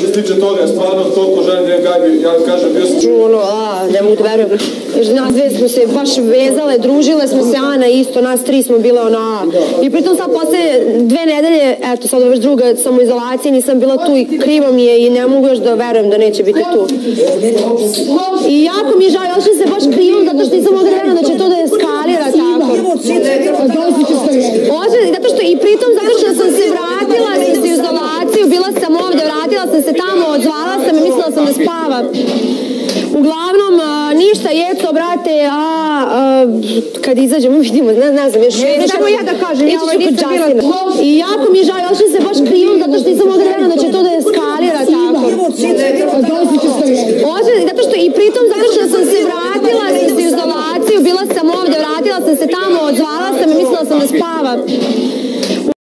se tiče toga, stvarno toliko želim da Gabi, ja kažem, bio sam... Ono, ne mogu da verujem. Jer nas dve smo se baš vezale, družile smo se, Ana isto, nas tri smo bile ono, i pritom sad posle 2 nedelje, eto sad već druga samoizolacija, nisam bila tu i krivo mi je i ne mogu još da verujem da neće biti tu. I jako mi je žao, još se baš krivom zato što nisam mogla da verujem da će to da eskalira tako. Zato što i pritom zato što sam se vratila iz izolaciju, bila sam ovde, vratila sam se tamo, odzvala sam i mislila sam da spavam. Uglavnom, ništa, Jeco, brate, kad izađemo vidimo, ne znam, još... Samo ja da kažem, ja ovaj nisam bila... I jako mi je žao, još se baš krivom zato što nisam mogla da verujem da će to